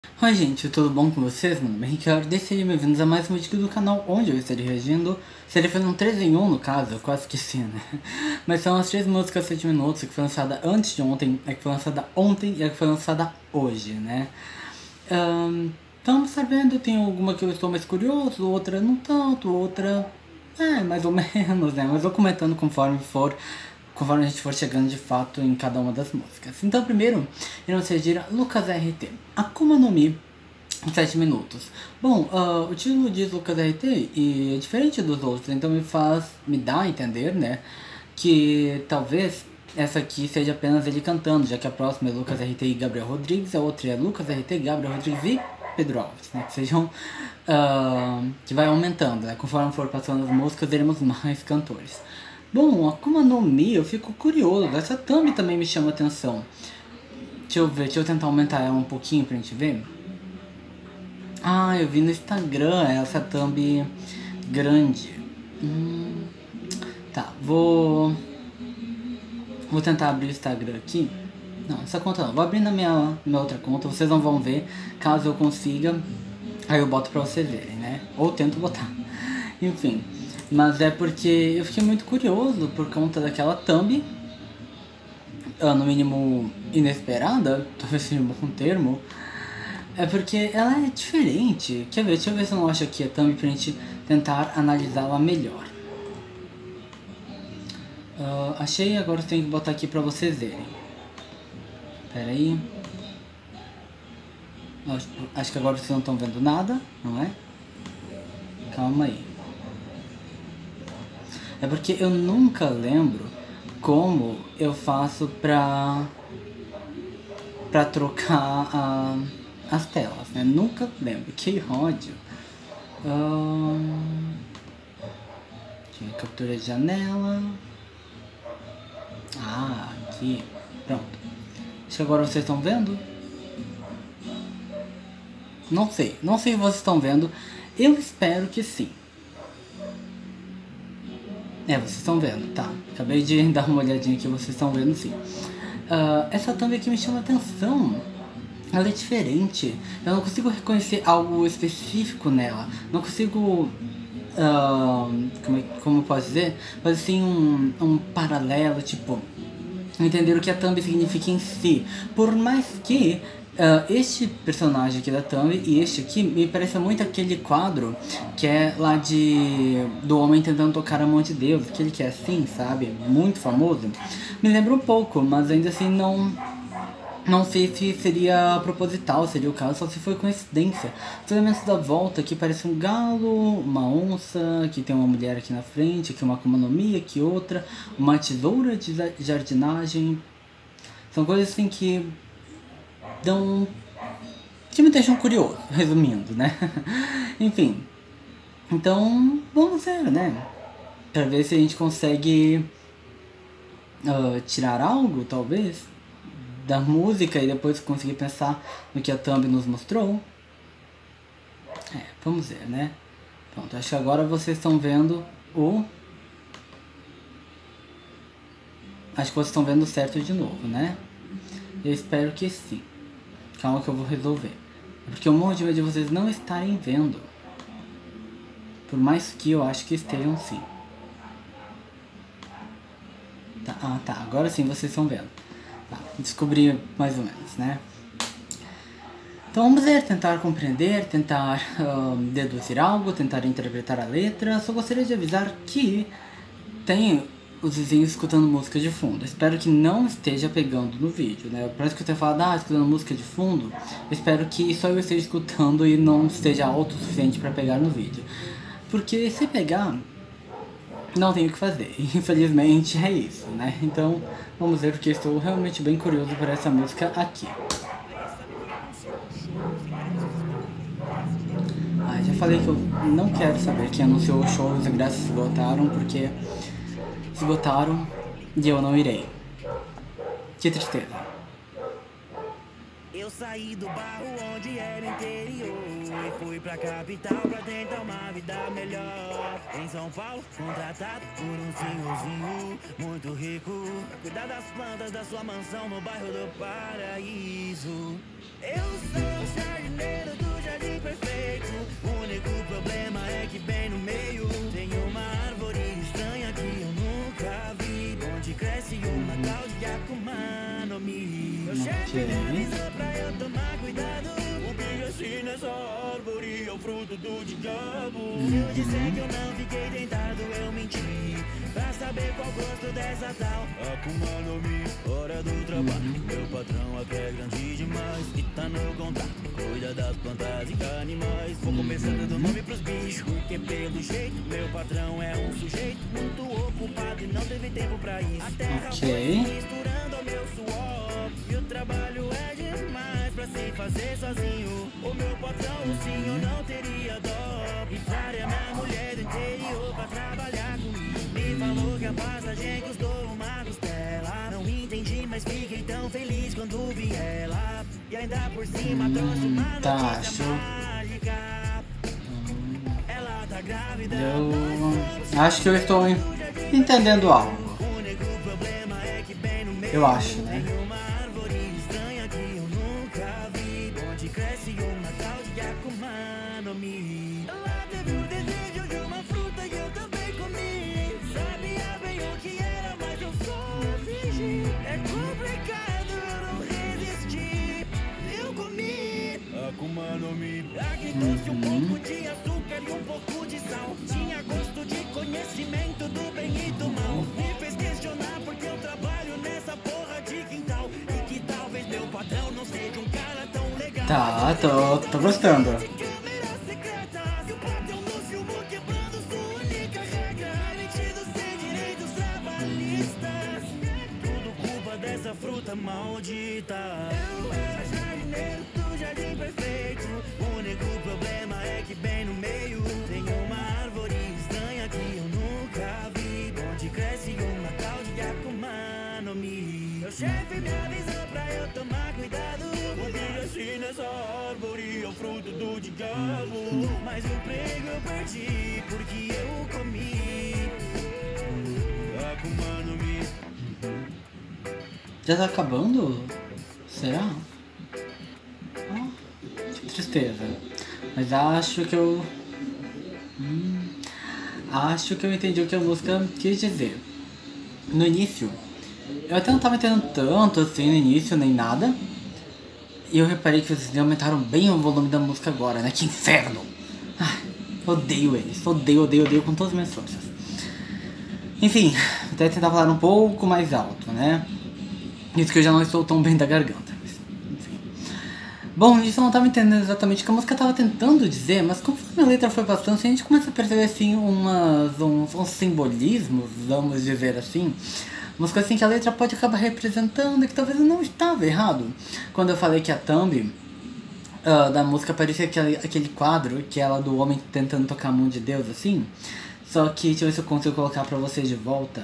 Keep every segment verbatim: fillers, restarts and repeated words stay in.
Oi gente, tudo bom com vocês? Meu nome é Ricardo e sejam bem-vindos a mais um vídeo do canal onde eu estarei reagindo. Seria fazer um três em um no caso, eu quase esqueci, né? Mas são as três músicas sete minutos, a que foi lançada antes de ontem, a que foi lançada ontem e a que foi lançada hoje, né? Um, então, sabendo, tem alguma que eu estou mais curioso, outra não tanto, outra é mais ou menos, né? Mas vou comentando conforme for conforme a gente for chegando de fato em cada uma das músicas. Então, primeiro, iremos seguir Lucas R T, Akuma no Mi, sete minutos. Bom, uh, o título diz Lucas R T e é diferente dos outros, então me faz, me dá a entender, né, que talvez essa aqui seja apenas ele cantando, já que a próxima é Lucas R T e Gabriel Rodrigues, a outra é Lucas R T, Gabriel Rodrigues e Pedro Alves, né, que sejam, uh, que vai aumentando, né, conforme for passando as músicas, teremos mais cantores. Bom, Akuma no Mi, eu fico curioso, essa thumb também me chama atenção. Deixa eu ver, deixa eu tentar aumentar ela um pouquinho pra gente ver. Ah, eu vi no Instagram essa thumb grande. Hum, tá, vou... Vou tentar abrir o Instagram aqui. Não, essa conta não, vou abrir na minha, na minha outra conta, vocês não vão ver. Caso eu consiga, aí eu boto pra vocês verem, né? Ou tento botar. Enfim... Mas é porque eu fiquei muito curioso por conta daquela thumb, no mínimo inesperada, talvez seja um bom termo. É porque ela é diferente. Quer ver? Deixa eu ver se eu não acho aqui a thumb pra gente tentar analisá-la melhor. Uh, achei, agora eu tenho que botar aqui pra vocês verem. Pera aí. Acho, acho que agora vocês não estão vendo nada, não é? Calma aí. É porque eu nunca lembro como eu faço pra, pra trocar a, as telas, né? Nunca lembro. Que ódio. Hum, captura de janela. Ah, aqui. Pronto. Acho que agora vocês estão vendo. Não sei. Não sei se vocês estão vendo. Eu espero que sim. É, vocês estão vendo, tá. Acabei de dar uma olhadinha aqui, vocês estão vendo sim. Uh, essa thumb aqui me chama atenção. Ela é diferente. Eu não consigo reconhecer algo específico nela. Não consigo... Uh, como, é, como eu posso dizer? Mas assim, um, um paralelo, tipo... Entender o que a thumb significa em si. Por mais que... Uh, este personagem aqui da thumb e este aqui me parece muito aquele quadro que é lá de do homem tentando tocar a mão de Deus, aquele que é assim, sabe, muito famoso. Me lembra um pouco, mas ainda assim não não sei se seria proposital, seria o caso, só se foi coincidência. Os elementos da volta aqui parece um galo, uma onça, aqui tem uma mulher aqui na frente, aqui uma Akuma no Mi, aqui outra, uma tesoura de jardinagem. São coisas assim que dão... que me deixam curioso, resumindo, né? Enfim, então vamos ver, né? Pra ver se a gente consegue uh, tirar algo, talvez, da música e depois conseguir pensar no que a thumb nos mostrou. É, vamos ver, né? Pronto, acho que agora vocês estão vendo o... Acho que vocês estão vendo certo de novo, né? Eu espero que sim. Calma que eu vou resolver. Porque eu morro de medo de vocês não estarem vendo. Por mais que eu acho que estejam sim. Tá, ah tá, agora sim vocês estão vendo. Tá, descobri mais ou menos, né? Então vamos ver, tentar compreender, tentar uh, deduzir algo, tentar interpretar a letra. Só gostaria de avisar que tem os vizinhos escutando música de fundo. Espero que não esteja pegando no vídeo, né? Parece que eu tenho falado, ah, escutando música de fundo. Espero que só eu esteja escutando e não esteja alto o suficiente para pegar no vídeo. Porque se pegar, não tenho o que fazer. Infelizmente é isso, né? Então vamos ver, porque eu estou realmente bem curioso por essa música aqui. Ah, já falei que eu não quero saber quem anunciou o show, os ingressos esgotaram, porque... esgotaram e eu não irei. Que tristeza. Eu saí do bairro onde era interior. e fui pra capital pra tentar uma vida melhor. Em São Paulo, contratado por um senhorzinho muito rico, cuidar das plantas da sua mansão no bairro do Paraíso. Eu sou o jardineiro do jardim perfeito. O único problema é que bem no meio tem uma árvore estranha que eu nunca vi, onde cresce uma tal de Akuma no Mi. Meu chefe me avisou pra eu tomar cuidado. O bicho assim nessa árvore é o fruto do diabo. Se eu disser que eu não fiquei tentado, eu menti, pra saber qual gosto dessa tal Akuma no Mi. Hora do trabalho, meu patrão aqui é grande demais e tá no contrato, cuida das plantas e animais. Vou começando do nome pros bichos, porque pelo jeito meu patrão é um sujeito muito ocupado e não teve tempo pra isso. A terra Ok. foi misturando ao meu suor e o trabalho é demais pra se fazer sozinho. O meu patrão, o senhor não teria dó e faria minha mulher do interior pra trabalhar comigo. Me falou que a passagem custou uma costela. Não entendi, mas fiquei tão feliz quando vi ela. E ainda por cima trouxe uma Tá, notícia acho. mágica. Ela tá grávida. Eu acho que eu estou en- entendendo algo. O único problema é que bem no meio Eu acho, né? tem uma árvore estranha que eu nunca vi, onde cresce uma tal de Akuma no Mi. Ela teve um desejo de uma fruta e eu também comi. Sabia bem o que era, mas eu só fingi. É complicado, eu não resisti. Eu comi Akuma no Mi. Aqui trouxe um pouco de açúcar e um pouco de sal. Tinha gosto de conhecimento do bem e do mal. Me fez questionar porque eu trabalho nessa porra de quintal. E que talvez meu patrão não seja um cara tão legal. Tá, tô, tô gostando. De câmeras secretas, e o patrão nos filmou quebrando sua única regra. Metido sem direitos trabalhistas. Tudo culpa dessa fruta maldita. Eu era jardineiro do jardim perfeito. O único problema é que bem no meio tem uma árvore estranha que eu nunca vi, onde cresce uma tal de Akuma no Mi. Meu chefe me avisou pra eu tomar cuidado. O bicho assim nessa árvore é o fruto do diabo. Mas o emprego eu perdi porque eu comi Akuma no Mi. Já tá acabando? Será? Ah, que tristeza. Mas acho que eu... Hum, acho que eu entendi o que a música quis dizer. No início, eu até não tava entendendo tanto assim no início, nem nada. E eu reparei que vocês aumentaram bem o volume da música agora, né? Que inferno! Ai, odeio eles. Odeio, odeio, odeio com todas as minhas forças. Enfim, até tentar falar um pouco mais alto, né? Isso que eu já não estou tão bem da garganta. Mas, enfim. Bom, isso eu não estava entendendo exatamente o que a música estava tentando dizer, mas conforme a letra foi passando, a gente começa a perceber assim umas, uns, uns simbolismos, vamos dizer assim. Umas coisas assim que a letra pode acabar representando e que talvez eu não estava errado. Quando eu falei que a thumb uh, da música parecia aquele, aquele quadro que é ela do homem tentando tocar a mão de Deus, assim. Só que deixa eu ver se eu consigo colocar pra vocês de volta.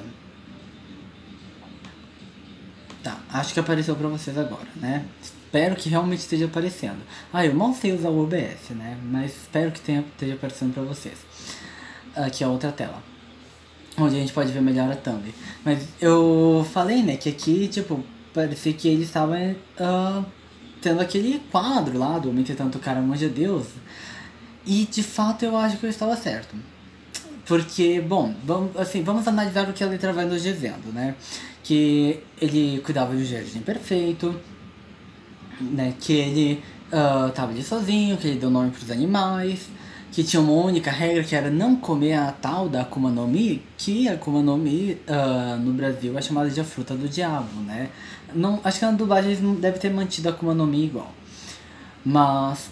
Tá, acho que apareceu pra vocês agora, né? Espero que realmente esteja aparecendo. Ah, eu mal sei usar o O B S, né? Mas espero que tenha, esteja aparecendo pra vocês. Aqui é a outra tela, onde a gente pode ver melhor a thumb. Mas eu falei, né, que aqui, tipo, parecia que ele estava uh, tendo aquele quadro lá do homem tentando tocar a mão de Deus. E de fato eu acho que eu estava certo. Porque, bom, vamos, assim, vamos analisar o que a letra vai nos dizendo, né? Que ele cuidava do jardim perfeito, né? Que ele uh, tava ali sozinho, que ele deu nome pros animais, que tinha uma única regra que era não comer a tal da Akuma no Mi, que a Akuma no Mi uh, no Brasil é chamada de a fruta do diabo, né? Não, acho que na dublagem eles não devem ter mantido a Akuma no Mi igual. Mas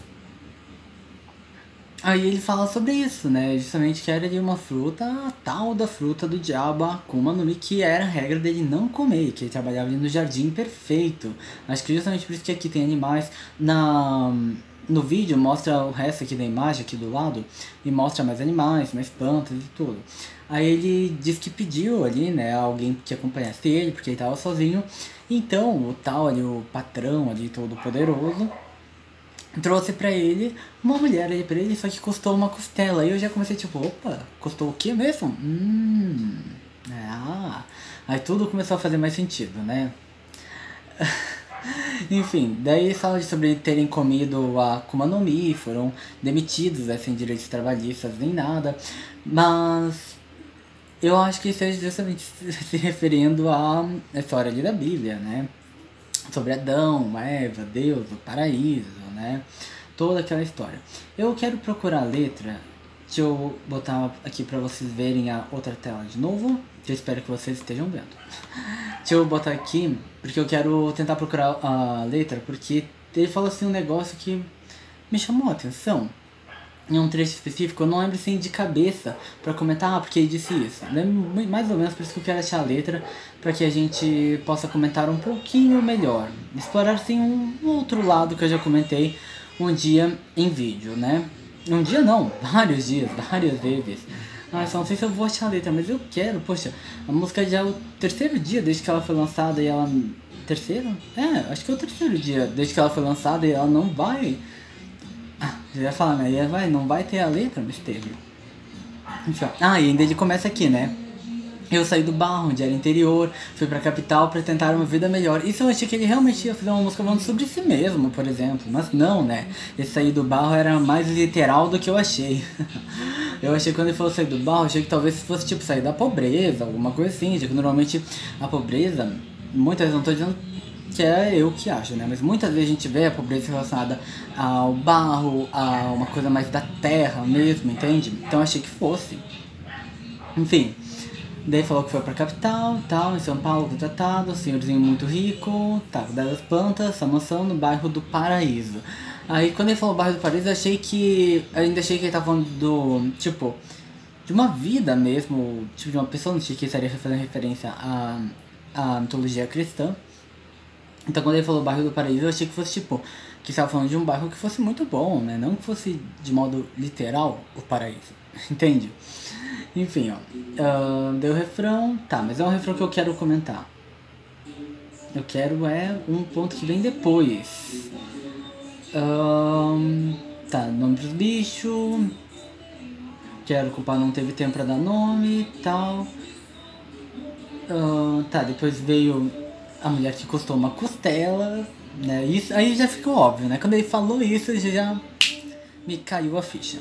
aí ele fala sobre isso, né? Justamente que era de uma fruta, a tal da fruta do diabo, a Akuma no Mi, que era a regra dele não comer, que ele trabalhava ali no jardim perfeito. Acho que justamente por isso que aqui tem animais. Na, no vídeo mostra o resto aqui da imagem, aqui do lado, e mostra mais animais, mais plantas e tudo. Aí ele diz que pediu ali, né, alguém que acompanhasse ele, porque ele estava sozinho. Então o tal ali, o patrão ali, todo poderoso, trouxe pra ele uma mulher aí pra ele, só que custou uma costela. Aí eu já comecei tipo, opa, custou o quê mesmo? Hum, ah. Aí tudo começou a fazer mais sentido, né? Enfim, daí fala sobre terem comido a Akuma no Mi, foram demitidos, né, sem direitos trabalhistas nem nada. Mas eu acho que esteja justamente se referindo à história ali da Bíblia, né? Sobre Adão, Eva, Deus, o paraíso, né? Toda aquela história. Eu quero procurar a letra. Deixa eu botar aqui pra vocês verem a outra tela de novo. Que eu espero que vocês estejam vendo. Deixa eu botar aqui, porque eu quero tentar procurar a letra, porque ele falou assim um negócio que me chamou a atenção. Em um trecho específico, eu não lembro assim de cabeça pra comentar, ah, porque ele disse isso. Lembro mais ou menos, por isso que eu quero achar a letra, pra que a gente possa comentar um pouquinho melhor. Explorar assim um outro lado que eu já comentei um dia em vídeo, né? Um dia não, vários dias, várias vezes. Ah, só não sei se eu vou achar a letra, mas eu quero, poxa, a música já é o terceiro dia desde que ela foi lançada e ela... Terceiro? É, acho que é o terceiro dia desde que ela foi lançada e ela não vai... Ah, já ia falar, né? Vai, não vai ter a letra, mas teve. Enfim, ah, e ainda ele começa aqui, né? Eu saí do bairro, onde era interior, fui pra capital pra tentar uma vida melhor. Isso eu achei que ele realmente ia fazer uma música falando sobre si mesmo, por exemplo. Mas não, né? Esse sair do bairro era mais literal do que eu achei. Eu achei que quando ele falou sair do bairro, achei que talvez fosse tipo sair da pobreza, alguma coisa assim. Já que normalmente a pobreza, muitas vezes não tô dizendo que é eu que acho, né? Mas muitas vezes a gente vê a pobreza relacionada ao barro, a uma coisa mais da terra mesmo, entende? Então eu achei que fosse. Enfim. Daí falou que foi pra capital, tal, em São Paulo, contratado, senhorzinho muito rico, tá, das plantas, essa mansão no bairro do Paraíso. Aí quando ele falou bairro do Paraíso, eu achei que, ainda achei que ele tava falando do, tipo, de uma vida mesmo, tipo, de uma pessoa, não sei que estaria fazendo referência à, à mitologia cristã. Então quando ele falou bairro do Paraíso, eu achei que fosse, tipo, que estava falando de um bairro que fosse muito bom, né, não que fosse de modo literal o paraíso, entende? Enfim, ó, uh, deu o refrão, tá, mas é um refrão que eu quero comentar. Eu quero é um ponto que vem depois. Uh, tá, nome dos bichos. Quero que o pai não teve tempo pra dar nome e tal. Uh, tá, depois veio a mulher que custou uma costela, né, isso, aí já ficou óbvio, né, quando ele falou isso já me caiu a ficha.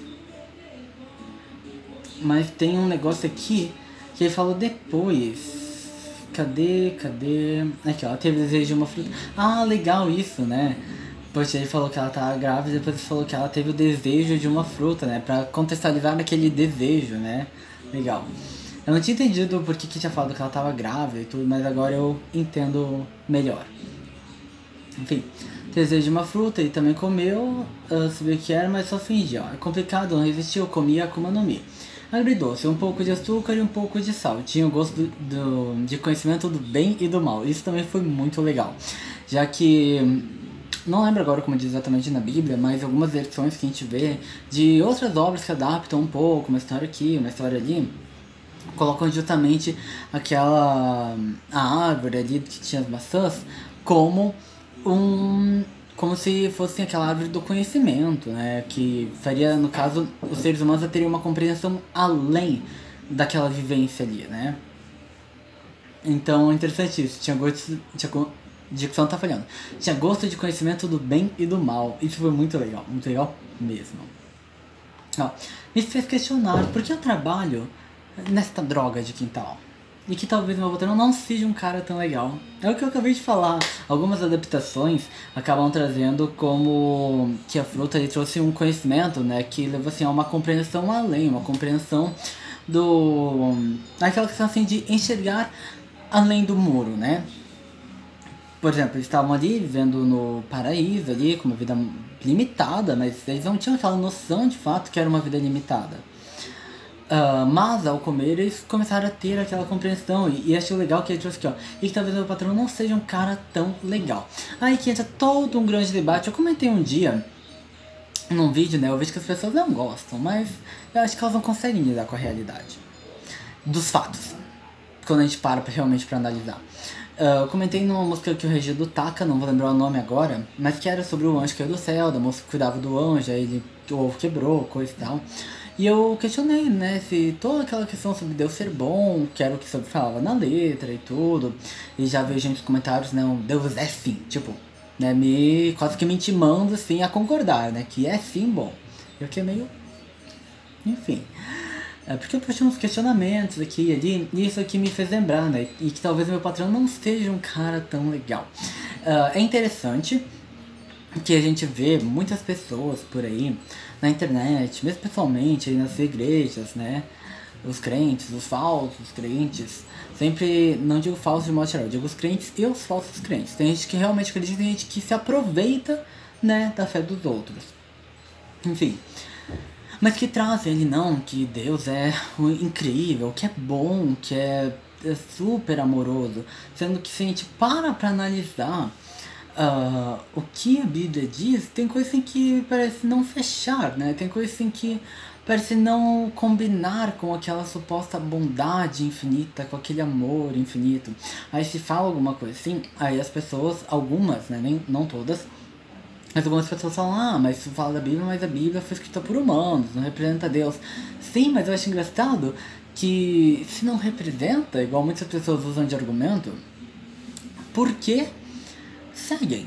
Mas tem um negócio aqui que ele falou depois. Cadê, cadê? Aqui, ó, ela teve desejo de uma fruta. Ah, legal isso, né? Poxa, ele falou que ela tava grávida, depois ele falou que ela teve o desejo de uma fruta, né? Pra contextualizar aquele desejo, né? Legal. Eu não tinha entendido por que que tinha falado que ela tava grávida e tudo, mas agora eu entendo melhor. Enfim, desejo de uma fruta, ele também comeu, uh, sabia o que era, mas só fingia, ó. É complicado, não resistiu, comia Akuma no Mi. Agridoce, um pouco de açúcar e um pouco de sal. Tinha o gosto do, do, de conhecimento do bem e do mal. Isso também foi muito legal. Já que, não lembro agora como diz exatamente na Bíblia, mas algumas versões que a gente vê de outras obras que adaptam um pouco, uma história aqui, uma história ali, colocam justamente aquela a árvore ali que tinha as maçãs como um... como se fosse aquela árvore do conhecimento, né? Que faria, no caso, os seres humanos teriam uma compreensão além daquela vivência ali, né? Então, é interessante isso. Tinha gosto... Tinha, dicção tá falhando. Tinha gosto de conhecimento do bem e do mal. Isso foi muito legal. Muito legal mesmo. Ó, me fez questionar por que eu trabalho nesta droga de quintal. E que talvez meu patrão não seja um cara tão legal. É o que eu acabei de falar. Algumas adaptações acabam trazendo como que a fruta ele trouxe um conhecimento, né, que leva assim a uma compreensão além, uma compreensão do aquela questão assim de enxergar além do muro, né? Por exemplo, eles estavam ali vivendo no paraíso ali com uma vida limitada, mas eles não tinham aquela noção de fato que era uma vida limitada. Uh, mas ao comer eles começaram a ter aquela compreensão e, e achei legal que ele trouxe aqui, ó, e que talvez o patrão não seja um cara tão legal. Aí que entra todo um grande debate. Eu comentei um dia num vídeo, né, eu vejo que as pessoas não gostam, mas eu acho que elas não conseguem lidar com a realidade dos fatos quando a gente para realmente pra analisar. Uh, eu comentei numa música que o Regido taca, não vou lembrar o nome agora, mas que era sobre o anjo que caiu do céu, da moça que cuidava do anjo, aí ele, o ovo quebrou, coisa e tal. E eu questionei, né, se toda aquela questão sobre Deus ser bom, que era o que sempre falava na letra e tudo, e já vejo gente nos comentários, né, Deus é sim, tipo, né, me, quase que me intimando, assim, a concordar, né, que é sim bom. Eu que é meio, enfim... É porque eu postei uns questionamentos aqui e ali, e isso aqui me fez lembrar, né? E que talvez meu patrão não seja um cara tão legal. Uh, é interessante que a gente vê muitas pessoas por aí, na internet, mesmo pessoalmente, aí nas igrejas, né? Os crentes, os falsos crentes, sempre, não digo falsos de modo geral, digo os crentes e os falsos crentes. Tem gente que realmente acredita, tem gente que se aproveita, né, da fé dos outros. Enfim... Mas que traz ele não, que Deus é incrível, que é bom, que é, é super amoroso. Sendo que se a gente para pra analisar uh, o que a Bíblia diz, tem coisa assim que parece não fechar, né? Tem coisa assim que parece não combinar com aquela suposta bondade infinita, com aquele amor infinito. Aí se fala alguma coisa assim, aí as pessoas, algumas, né, nem, não todas, mas algumas pessoas falam, ah, mas isso fala da Bíblia, mas a Bíblia foi escrita por humanos, não representa Deus. Sim, mas eu acho engraçado que se não representa, igual muitas pessoas usam de argumento, por que seguem?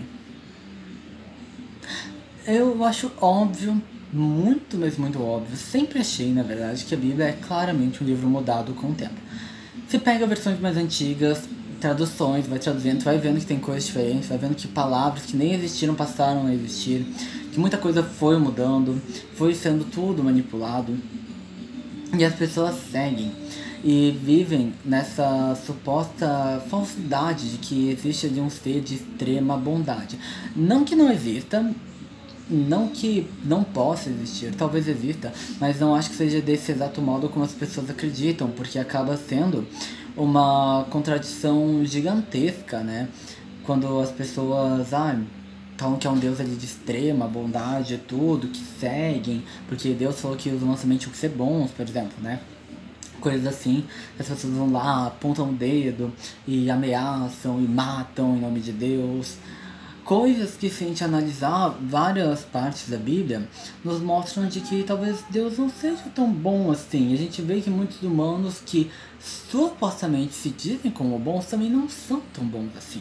Eu acho óbvio, muito, mas muito óbvio, sempre achei, na verdade, que a Bíblia é claramente um livro mudado com o tempo. Você pega versões mais antigas, traduções, vai traduzindo, vai vendo que tem coisas diferentes, vai vendo que palavras que nem existiram passaram a existir, que muita coisa foi mudando, foi sendo tudo manipulado, e as pessoas seguem e vivem nessa suposta falsidade de que existe ali um ser de extrema bondade. Não que não exista, não que não possa existir, talvez exista, mas não acho que seja desse exato modo como as pessoas acreditam, porque acaba sendo uma contradição gigantesca, né? Quando as pessoas ah, falam que é um Deus ali de extrema bondade e tudo, que seguem, porque Deus falou que os humanos somente tinham que ser bons, por exemplo, né? Coisas assim, as pessoas vão lá, apontam o dedo e ameaçam e matam em nome de Deus. Coisas que, se a gente analisar várias partes da Bíblia, nos mostram de que talvez Deus não seja tão bom assim. A gente vê que muitos humanos que supostamente se dizem como bons também não são tão bons assim.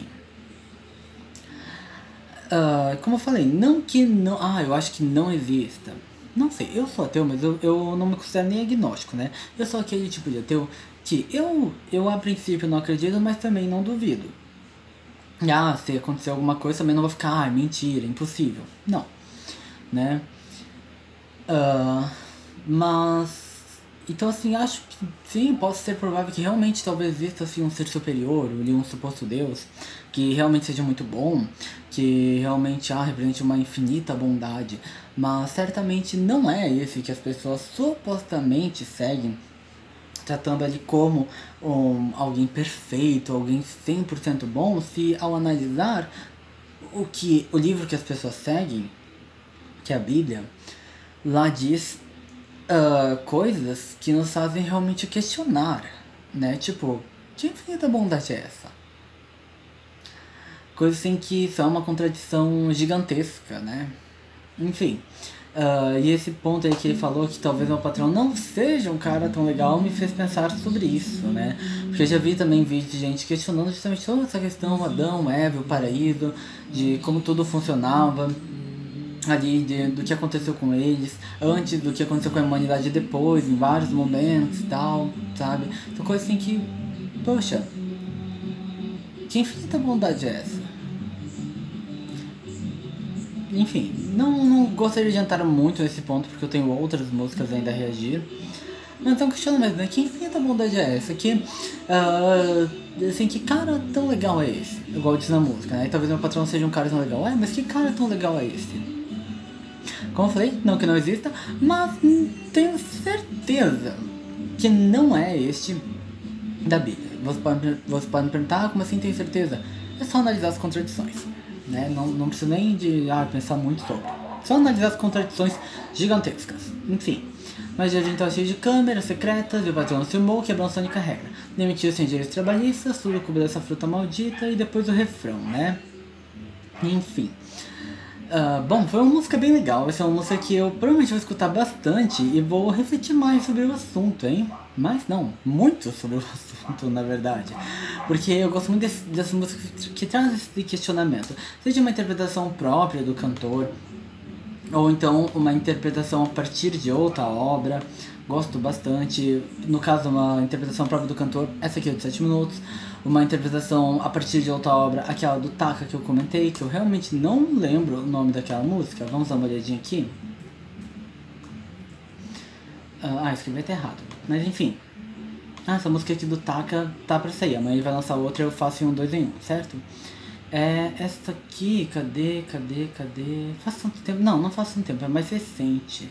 Uh, como eu falei, não que não... Ah, eu acho que não exista. Não sei, eu sou ateu, mas eu, eu não me considero nem agnóstico, né? Eu sou aquele tipo de ateu que eu, eu a princípio não acredito, mas também não duvido. Ah, se acontecer alguma coisa também não vou ficar, ah, mentira, impossível. Não, né? Uh, mas, então assim, acho que sim, pode ser provável que realmente talvez exista assim, um ser superior, um suposto Deus, que realmente seja muito bom, que realmente ah, represente uma infinita bondade, mas certamente não é esse que as pessoas supostamente seguem, tratando ali como um, alguém perfeito, alguém cem por cento bom, se ao analisar o, que, o livro que as pessoas seguem, que é a Bíblia, lá diz uh, coisas que nos fazem realmente questionar, né? Tipo, que infinita bondade é essa? Coisas assim que são uma contradição gigantesca, né? Enfim... Uh, e esse ponto aí que ele falou que talvez meu patrão não seja um cara tão legal me fez pensar sobre isso, né? Porque eu já vi também vídeos de gente questionando justamente toda essa questão Adão, Eva, o paraíso, de como tudo funcionava ali, de, do que aconteceu com eles, antes do que aconteceu com a humanidade depois, em vários momentos e tal, sabe? Então coisa assim que, poxa, que infinita bondade é essa? Enfim, não, não gostaria de entrar muito nesse ponto porque eu tenho outras músicas ainda a reagir. Mas então questionamento, né? Que infinita bondade é essa? Que, uh, assim, que cara tão legal é esse? Igual diz na música, né? E talvez meu patrão seja um cara tão legal. É, mas que cara tão legal é esse? Como eu falei, não que não exista, mas tenho certeza que não é este da Bíblia. Você pode, você pode me perguntar, como assim tem certeza? É só analisar as contradições. Né? Não, não precisa nem de ah, pensar muito sobre. Só analisar as contradições gigantescas. Enfim. Mas hoje então cheio de câmeras secretas, e o patrão filmou, quebrou Sônica regra. Demitiu sem direitos trabalhistas, tudo culpa dessa fruta maldita, e depois o refrão, né? Enfim. Uh, bom, foi uma música bem legal. Vai ser uma música que eu provavelmente vou escutar bastante e vou refletir mais sobre o assunto, hein? Mas não, muito sobre o assunto, na verdade. Porque eu gosto muito desse, dessa música que traz esse questionamento. Seja uma interpretação própria do cantor, ou então uma interpretação a partir de outra obra. Gosto bastante. No caso, uma interpretação própria do cantor, essa aqui é de sete minutos. Uma interpretação a partir de outra obra, aquela do Taka que eu comentei, que eu realmente não lembro o nome daquela música. Vamos dar uma olhadinha aqui. Ah, escrevi até errado. Mas enfim. Ah, essa música aqui do Taka tá pra sair. Amanhã ele vai lançar outra e eu faço em um dois em um, certo? É, essa aqui, cadê, cadê, cadê? Faz tanto tempo. Não, não faz tanto tempo, é mais recente.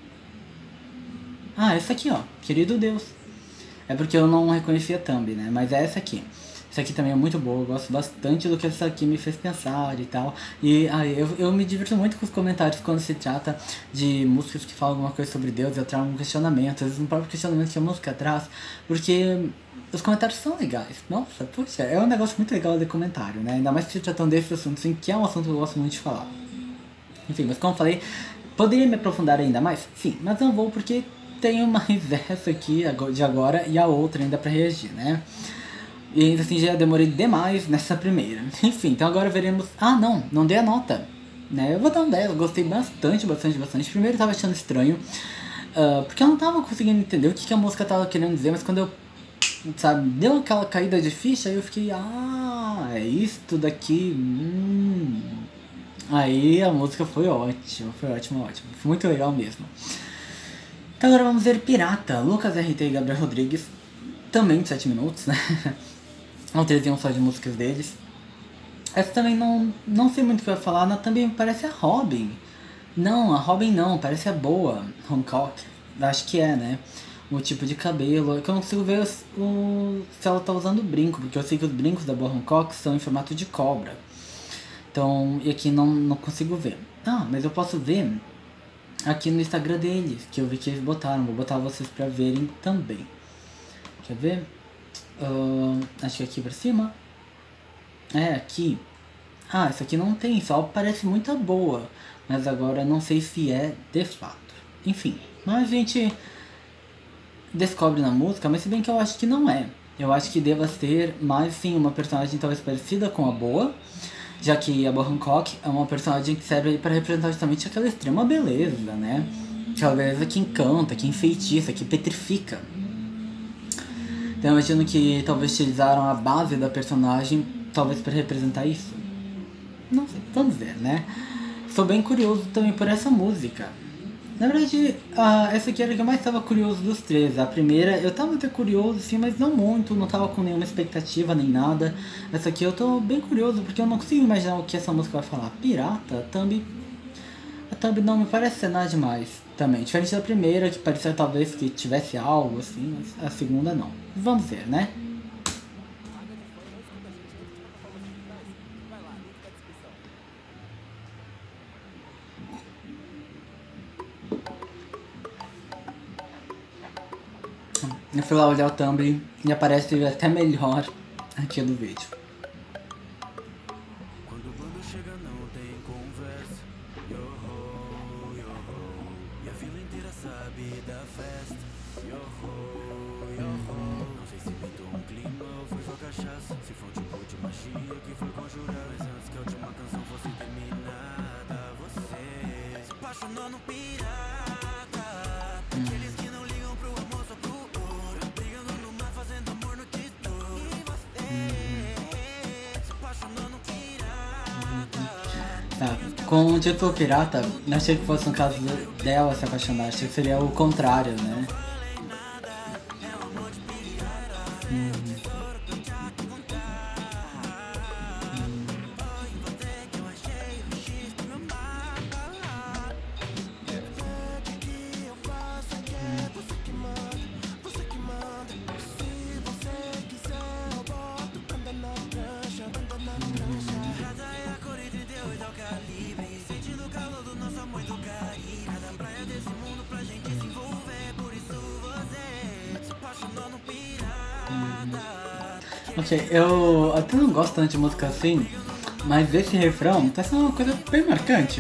Ah, essa aqui, ó. Querido Deus. É porque eu não reconheci a thumb, né? Mas é essa aqui. Essa aqui também é muito boa. Eu gosto bastante do que essa aqui me fez pensar e tal. E ah, eu, eu me divirto muito com os comentários quando se trata de músicas que falam alguma coisa sobre Deus. Eu trago um questionamento. Às vezes um próprio questionamento que a música traz. Porque os comentários são legais. Nossa, poxa, é um negócio muito legal de comentário, né? Ainda mais se tratando desse assunto, assim, que é um assunto que eu gosto muito de falar. Enfim, mas como eu falei, poderia me aprofundar ainda mais? Sim, mas não vou porque tenho mais essa aqui de agora e a outra ainda pra reagir, né? E ainda assim já demorei demais nessa primeira. Enfim, então agora veremos... Ah, não, não dei a nota, né? Eu vou dar um dez, eu gostei bastante, bastante, bastante. Primeiro eu tava achando estranho, uh, porque eu não tava conseguindo entender o que, que a música tava querendo dizer, mas quando eu, sabe, deu aquela caída de ficha, aí eu fiquei... Ah, é isto daqui... Hum... Aí a música foi ótima, foi ótima, ótima. Foi muito legal mesmo. Então agora vamos ver Pirata, Lucas R T e Gabriel Rodrigues, também de sete minutos, né? Não trezinho só de músicas deles. Essa também não, não sei muito o que vai falar, ela também parece a Robin. Não, a Robin não, parece a Boa Hancock, acho que é, né? O tipo de cabelo, que eu não consigo ver os, o, se ela tá usando brinco, porque eu sei que os brincos da Boa Hancock são em formato de cobra. Então, e aqui não, não consigo ver. Ah, mas eu posso ver aqui no Instagram deles, que eu vi que eles botaram. Vou botar vocês pra verem também. Quer ver? Uh, acho que aqui pra cima. É, aqui. Ah, essa aqui não tem, só parece muito boa. Mas agora não sei se é de fato. Enfim, mas a gente descobre na música, mas se bem que eu acho que não é. Eu acho que deva ser mais sim uma personagem talvez parecida com a Boa. Já que a Boa Hancock é uma personagem que serve para representar justamente aquela extrema beleza, né? Aquela beleza que encanta, que enfeitiça, que petrifica. Então eu imagino que talvez utilizaram a base da personagem, talvez para representar isso. Não sei, vamos ver, né? Estou bem curioso também por essa música. Na verdade, uh, essa aqui era a que eu mais estava curioso dos três. A primeira, eu estava até curioso, sim, mas não muito, não estava com nenhuma expectativa nem nada. Essa aqui eu estou bem curioso, porque eu não consigo imaginar o que essa música vai falar. Pirata, a thumb... A thumb não me parece ser nada demais também. Diferente da primeira, que parecia talvez que tivesse algo assim, mas a segunda não. Vamos ver, né? Eu fui lá olhar o thumb e aparece até melhor aqui no vídeo. Quando o bando chega não tem conversa. Yo-ho, yo-ho. E a vila inteira sabe da festa. Yo-ho, yo-ho. Não sei se pintou um clima ou foi só cachaça. Se foi um tipo de magia que foi conjurada. Mas antes que a última canção fosse terminada, você se apaixonou no pirata. Aqueles que não ligam pro amor, só pro ouro. Brigando no mar, fazendo amor no TikTok. E você se apaixonou no pirata. Tá, com o título Pirata, não achei que fosse no caso dela se apaixonar, achei que seria o contrário, né? Hum. Ok, eu até não gosto tanto de música assim, mas esse refrão tá sendo uma coisa bem marcante.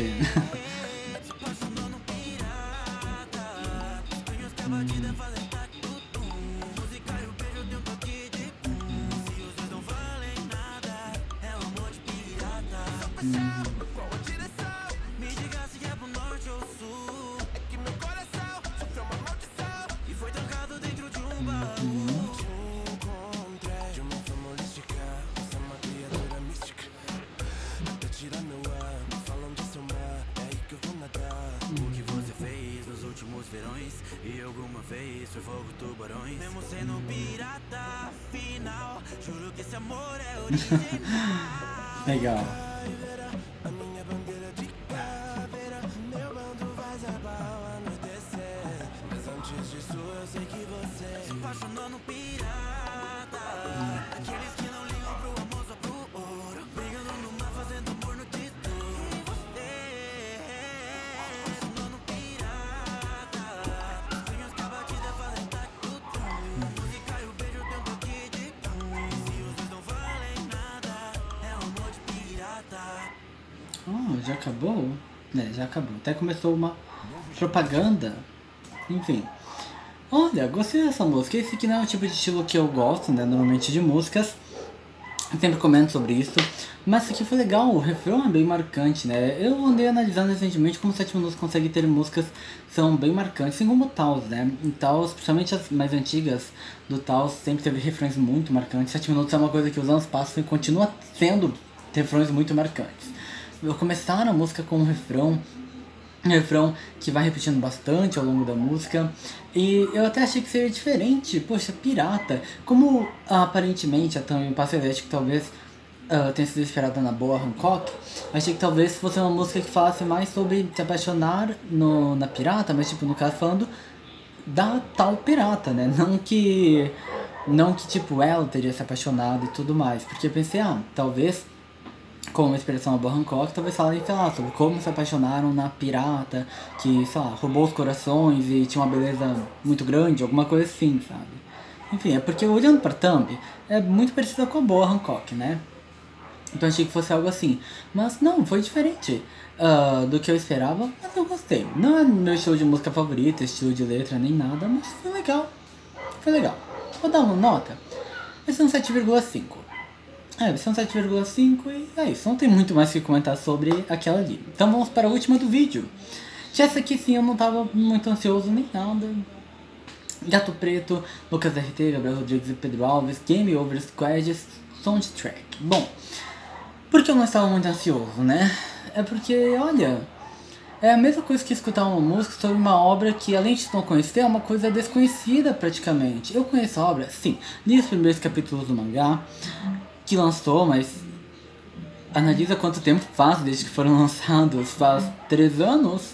E alguma vez foi fogo tubarões. Mesmo sendo pirata final, juro que esse amor é original. Legal. A minha bandeira de caveira, meu bando vai zabar anoitecer. Mas antes disso eu sei que você se apaixonou no pirata. Aqueles que não ligam pro amor só pro ouro, brigando no mar fazendo amor no título. E você apaixonou no pirata. Sonhos que a batida faz estar tudo. Música e o beijo tem um toque de tum. E se os dois não valem nada, é um amor de pirata. Oh, já acabou? É, já acabou. Até começou uma propaganda. Enfim. Olha, gostei dessa música. Esse aqui não é o tipo de estilo que eu gosto, né? Normalmente de músicas. Eu sempre comento sobre isso. Mas isso aqui foi legal. O refrão é bem marcante, né? Eu andei analisando recentemente como Sete Minutos consegue ter músicas que são bem marcantes, assim como o Taos, né? Em Taos, principalmente as mais antigas do Taos, sempre teve refrões muito marcantes. Sete Minutos é uma coisa que os anos passam e continua sendo refrões muito marcantes. Eu começaram a música com um refrão, um refrão que vai repetindo bastante ao longo da música. E eu até achei que seria diferente, poxa, pirata. Como aparentemente a Tami Passelético talvez uh, tenha sido inspirada na Boa Hancock, achei que talvez fosse uma música que falasse mais sobre se apaixonar no, na pirata, mas tipo, no caso falando da tal pirata, né? Não que, não que tipo, ela teria se apaixonado e tudo mais. Porque eu pensei, ah, talvez como a inspiração a Boa Hancock, talvez falem, sei lá, sobre como se apaixonaram na pirata, que, sei lá, roubou os corações e tinha uma beleza muito grande, alguma coisa assim, sabe? Enfim, é porque olhando pra thumb, é muito parecida com a Boa Hancock, né? Então achei que fosse algo assim. Mas não, foi diferente uh, do que eu esperava, mas eu gostei. Não é meu estilo de música favorito, estilo de letra, nem nada, mas foi legal. Foi legal. Vou dar uma nota. Vai ser um sete vírgula cinco. É, vai ser um sete vírgula cinco e é isso, não tem muito mais o que comentar sobre aquela ali. Então vamos para a última do vídeo. Que essa aqui sim eu não tava muito ansioso nem nada. Gato Preto, Lucas R T, Gabriel Rodrigues e Pedro Alves, Game Over Squad, Soundtrack. Bom, por que eu não estava muito ansioso, né? É porque, olha, é a mesma coisa que escutar uma música sobre uma obra que, além de não conhecer, é uma coisa desconhecida praticamente. Eu conheço a obra, sim, li os primeiros capítulos do mangá que lançou, mas analisa quanto tempo faz desde que foram lançados, faz três anos.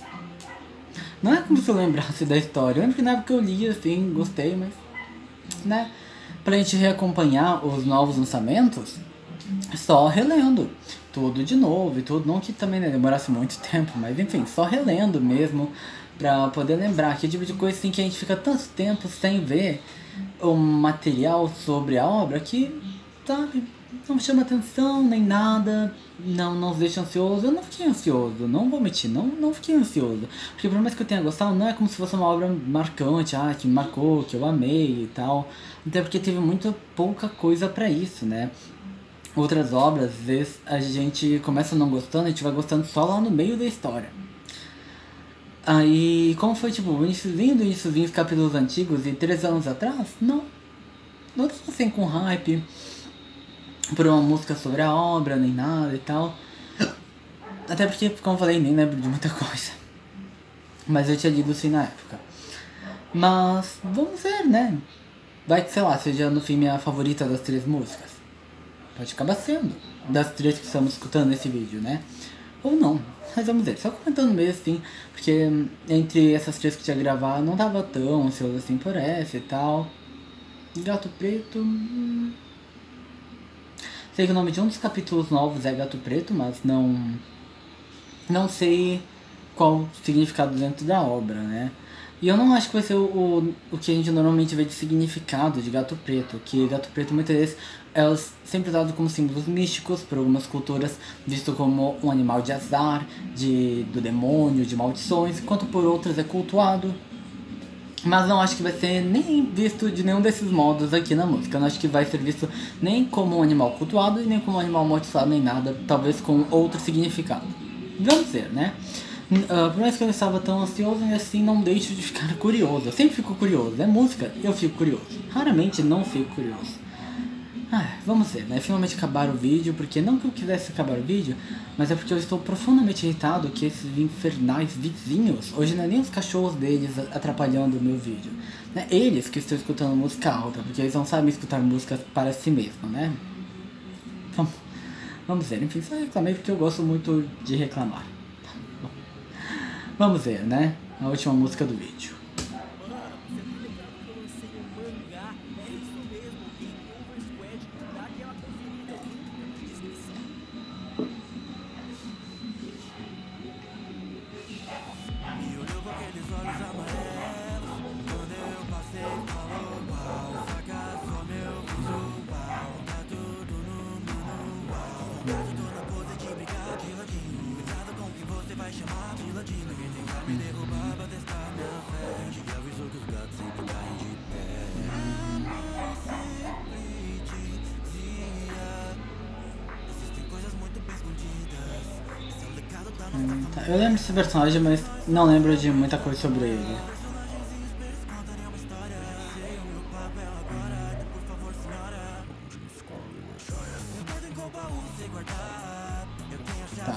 Não é como se eu lembrasse da história, eu lembro que na época eu li, assim, gostei, mas, né, pra gente reacompanhar os novos lançamentos, só relendo tudo de novo e tudo, não que também, né, demorasse muito tempo, mas enfim, só relendo mesmo, pra poder lembrar, que tipo de coisa assim que a gente fica tanto tempo sem ver o material sobre a obra que, sabe, não chama atenção nem nada, não nos deixa ansioso. Eu não fiquei ansioso, não vou mentir, não, não fiquei ansioso. Porque por mais que eu tenha gostado, não é como se fosse uma obra marcante, ah, que me marcou, que eu amei e tal. Até porque teve muito pouca coisa pra isso, né? Outras obras, às vezes a gente começa não gostando, a gente vai gostando só lá no meio da história. Aí, como foi tipo o iniciozinho do iniciozinho dos capítulos antigos e três anos atrás, não. Não tô assim com hype por uma música sobre a obra, nem nada e tal. Até porque, como eu falei, nem lembro de muita coisa. Mas eu tinha lido sim na época. Mas, vamos ver, né? Vai que, sei lá, seja no fim minha favorita das três músicas. Pode acabar sendo. Das três que estamos escutando nesse vídeo, né? Ou não. Mas vamos ver. Só comentando mesmo, assim. Porque entre essas três que eu tinha gravado, não tava tão ansioso assim por essa e tal. Gato Preto... Hum... Sei que o nome de um dos capítulos novos é Gato Preto, mas não... Não sei qual o significado dentro da obra, né? E eu não acho que vai ser o, o, o que a gente normalmente vê de significado de gato preto, que gato preto muitas vezes é sempre usado como símbolos místicos por algumas culturas, visto como um animal de azar, de, do demônio, de maldições, enquanto por outras é cultuado. Mas não acho que vai ser nem visto de nenhum desses modos aqui na música. Eu não acho que vai ser visto nem como um animal cultuado e nem como um animal amaldiçoado, nem nada, talvez com outro significado. Vamos ver, né? Uh, por mais que eu não estava tão ansioso, e assim não deixo de ficar curioso. Eu sempre fico curioso. É música, eu fico curioso. Raramente não fico curioso. Ah, vamos ver, né? Finalmente acabar o vídeo, porque não que eu quisesse acabar o vídeo, mas é porque eu estou profundamente irritado que esses infernais vizinhos, hoje não é nem os cachorros deles atrapalhando o meu vídeo, né? Eles que estão escutando música alta, porque eles não sabem escutar músicas para si mesmo, né? Vamos, vamos ver, enfim, só reclamei porque eu gosto muito de reclamar. Bom, vamos ver, né? A última música do vídeo. Hum, tá. Eu lembro desse personagem, mas não lembro de muita coisa sobre ele. Tá.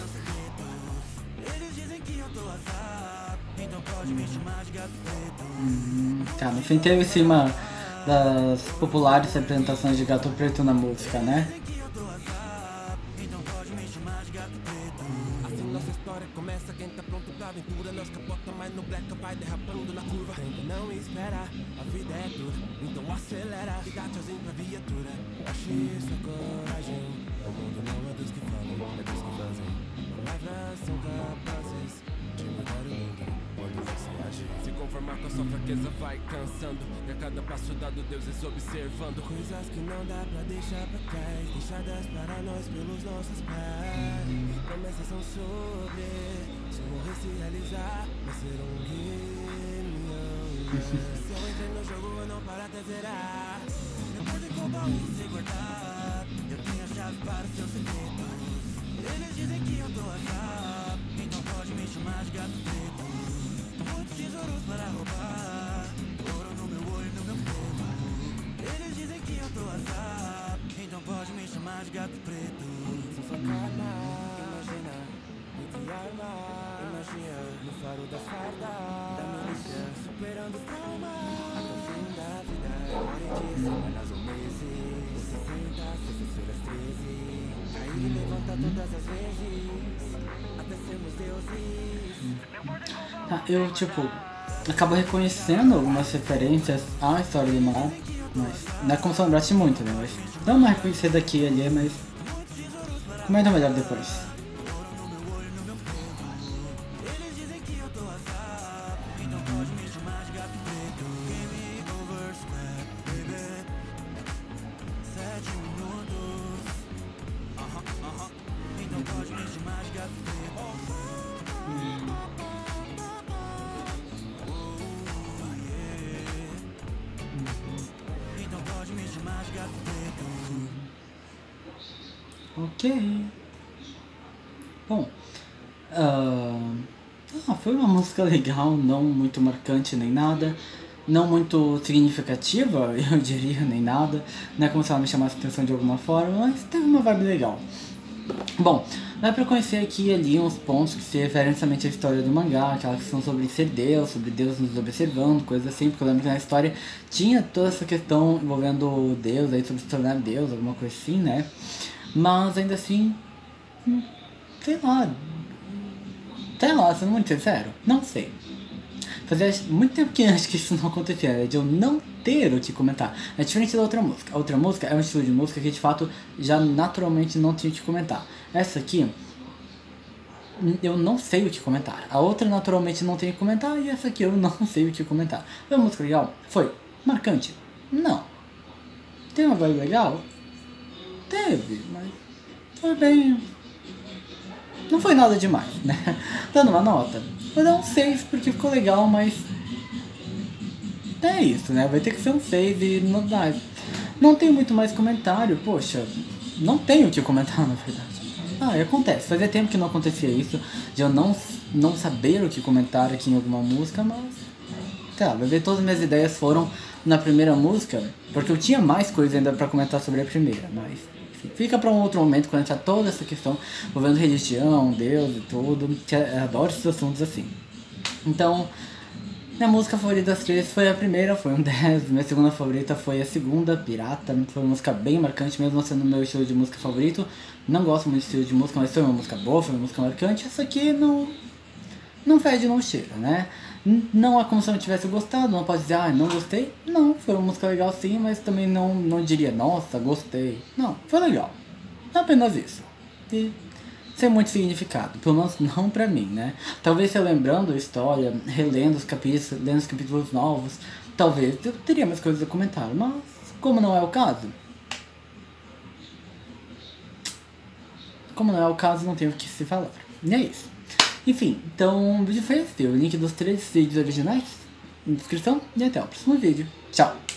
Hum, tá, no fim teve sim uma das populares representações de gato preto na música, né? Nossa história começa, quem tá pronto pra aventura. Nós capota, mas no breca vai derrapando na curva. Não espera, a vida é dura, então acelera e dá tchauzinho pra viatura. Ache sua coragem, o mundo não é dos que falam, é dos que fazem. Palavras são capazes de mudar o mundo quando você age. Se conformar com a sua fraqueza vai cansando, e a cada passo dado Deus é observando. Coisas que não dá pra deixar pra trás, deixadas para nós pelos nossos pais. Promessas são sobre, se morrer se realizar, vai ser um guilhão. Se eu entrei no jogo eu não paro até zerar. Eu posso roubar um se guardar, eu tenho a chave para os seus segredos. Eles dizem que eu tô azar, então pode me chamar de gato preto. Tô muitos tesouros para roubar, ouro no meu olho e no meu pelo. Eles dizem que eu tô azar, então pode me chamar de gato preto. Sou sua karma, imagina, entre arma, imagina, no faro da farda, da milícia, superando os traumas, até o fim da vida. É hora de semanas ou meses, sessenta, sextas-feiras treze, cair e levantar todas as vezes, até sermos deuses. Ah, eu, tipo, acabo reconhecendo algumas referências à história do mangá, mas não é como se eu lembrasse muito, né? Mas dá uma reconhecida aqui e ali, mas comenta melhor depois. Ok. Bom, uh, ah, foi uma música legal, não muito marcante nem nada, não muito significativa, eu diria, nem nada. Não é como se ela me chamasse atenção de alguma forma, mas teve uma vibe legal. Bom, dá pra conhecer aqui e ali uns pontos que se referem somente à história do mangá, aquelas que são sobre ser Deus, sobre Deus nos observando, coisas assim, porque eu lembro que na história tinha toda essa questão envolvendo Deus, aí sobre se tornar Deus, alguma coisa assim, né? Mas ainda assim, sei lá, sei lá, sendo muito sincero, não sei. Fazia muito tempo que acho que isso não acontecia, de eu não ter o que comentar. É diferente da outra música. A outra música é um estilo de música que de fato já naturalmente não tinha o que comentar. Essa aqui, eu não sei o que comentar. A outra naturalmente não tem o que comentar e essa aqui eu não sei o que comentar. Foi uma música legal? Foi. Marcante? Não. Tem uma vibe legal? Teve, mas foi bem... Não foi nada demais, né? Dando uma nota, vou dar um seis porque ficou legal, mas... É isso, né? Vai ter que ser um seis e não dá. Não tem muito mais comentário, poxa. Não tenho o que comentar, na verdade. Ah, e acontece. Fazia tempo que não acontecia isso, de eu não, não saber o que comentar aqui em alguma música, mas... Tá, vai ver, todas as minhas ideias foram na primeira música, porque eu tinha mais coisa ainda pra comentar sobre a primeira, mas... Enfim, fica pra um outro momento, quando entrar toda essa questão envolvendo religião, Deus e tudo, que eu adoro esses assuntos assim. Então... Minha música favorita das três foi a primeira, foi um dez. Minha segunda favorita foi a segunda, Pirata. Foi uma música bem marcante, mesmo sendo o meu estilo de música favorito. Não gosto muito de estilo de música, mas foi uma música boa, foi uma música marcante. Essa aqui não, não fede, não cheira, né? Não é como se eu não tivesse gostado, não pode dizer, ah, não gostei. Não, foi uma música legal sim, mas também não, não diria, nossa, gostei. Não, foi legal. Apenas isso. E... sem muito significado, pelo menos não pra mim, né? Talvez relembrando a história, relendo os capítulos, lendo os capítulos novos, talvez eu teria mais coisas a comentar, mas como não é o caso, como não é o caso, não tenho o que se falar. E é isso. Enfim, então o vídeo foi esse, o link dos três vídeos originais na descrição e até o próximo vídeo. Tchau!